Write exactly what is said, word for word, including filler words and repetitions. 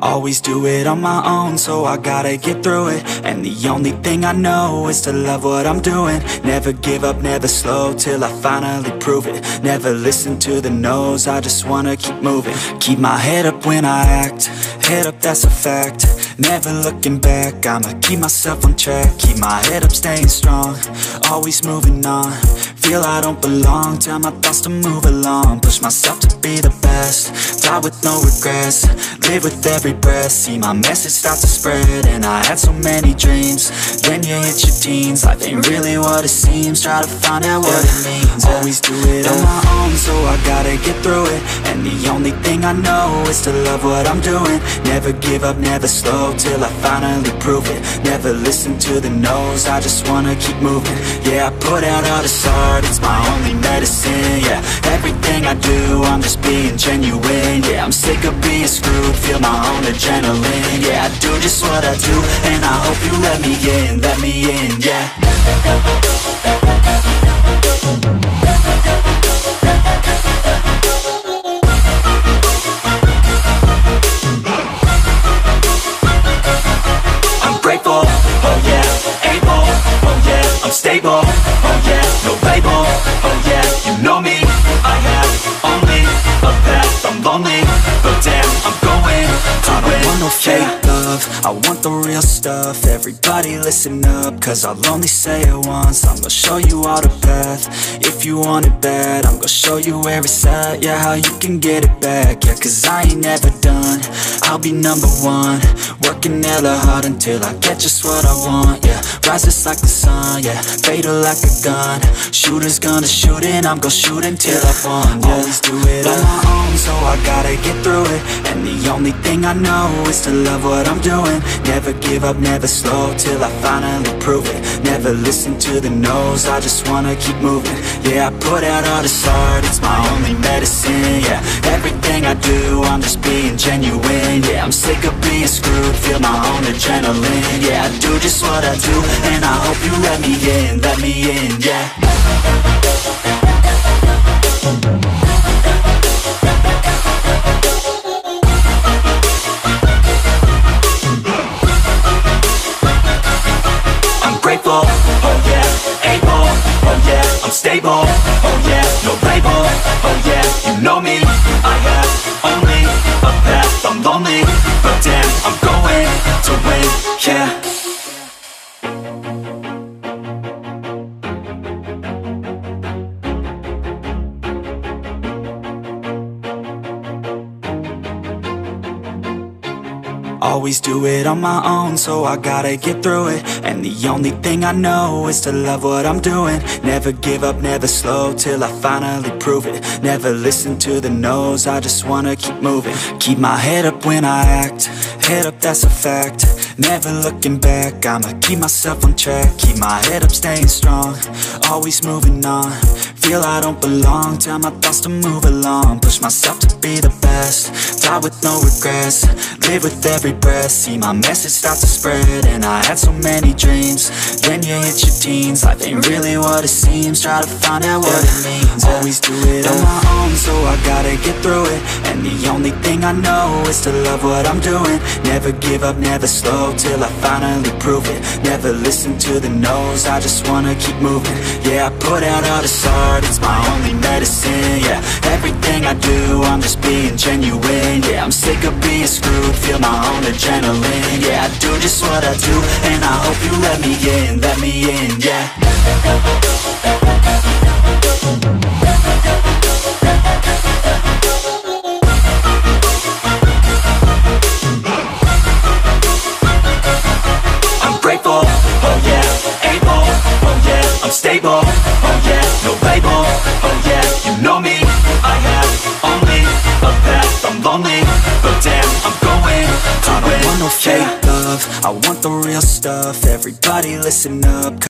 Always do it on my own, so I gotta get through it. And the only thing I know is to love what I'm doing. Never give up, never slow, till I finally prove it. Never listen to the no's, I just wanna keep moving. Keep my head up when I act, head up, that's a fact. Never looking back, I'ma keep myself on track. Keep my head up, staying strong, always moving on. Feel I don't belong, tell my thoughts to move along. Push myself to be the best, die with no regrets. Live with every breath, see my message start to spread. And I had so many dreams, then you hit your teens. Life ain't really what it seems, try to find out what it means. Always do it on my own, so I gotta get through it. And the only thing I know is to love what I'm doing. Never give up, never slow, till I finally prove it. Never listen to the no's, I just wanna keep moving. Yeah, I put out all this art, it's my only medicine. Yeah, everything I do, I'm just being genuine. Yeah, I'm sick of being screwed, feel my own adrenaline. Yeah, I do just what I do, and I hope you let me in, let me in, yeah. I'm grateful, oh yeah, able, oh yeah, I'm stable, oh yeah, no label, oh yeah, you know me, I have only a path, I'm lonely, but damn, I'm going to win. I don't want no fake love, I want the real stuff. Everybody listen up, cause I'll only say it once. I'm gonna show you all the path, if you want it bad. I'm gonna show you where it's at, yeah, how you can get it back. Yeah, cause I ain't never done, I'll be number one. Working hella hard until I get just what I want, yeah. Rises like the sun, yeah, fatal like a gun. Shooters gonna shoot and I'm gonna shoot until I won, yeah. Always do it on my own, so I gotta get through it. And the only thing I know is to love what I'm doing. Never give up, never slow, till I finally prove it. Never listen to the no's, I just wanna keep moving. Yeah, I put out all this art, it's my only medicine. Yeah, everything I do, I'm just being genuine. Yeah, I'm sick of being screwed, feel my own adrenaline. Yeah, I do just what I do, and I hope you let me in, let me in, yeah. Oh yeah, able, oh yeah, I'm stable, oh yeah, no label, oh yeah, you know me, I have only a path, I'm lonely, but damn, I'm going to win, yeah. Always do it on my own, so I gotta get through it. And the only thing I know is to love what I'm doing. Never give up, never slow, till I finally prove it. Never listen to the no's, I just wanna keep moving. Keep my head up when I act, head up, that's a fact. Never looking back, I'ma keep myself on track. Keep my head up, staying strong, always moving on. Feel I don't belong, tell my thoughts to move along. Push myself to be the best, die with no regrets. Live with every breath, see my message start to spread. And I had so many dreams, then you hit your teens. Life ain't really what it seems, try to find out what it means. Always do it on my own, so I gotta get through it. And the only thing I know is to love what I'm doing. Never give up, never slow, till I finally prove it. Never listen to the no's, I just wanna keep moving. Yeah, I put out all this art, it's my only medicine. Yeah, everything I do, I'm just being genuine. Yeah, I'm sick of being screwed, feel my own adrenaline. Yeah, I do just what I do, and I hope you let me in, let me in, yeah. I'm grateful, oh yeah, able, oh yeah, I'm stable, oh yeah, no label, oh yeah, you know me, I have only a path, I'm lonely, but damn, I'm going to win. I don't want no fake love, I want the real stuff. Everybody listen up.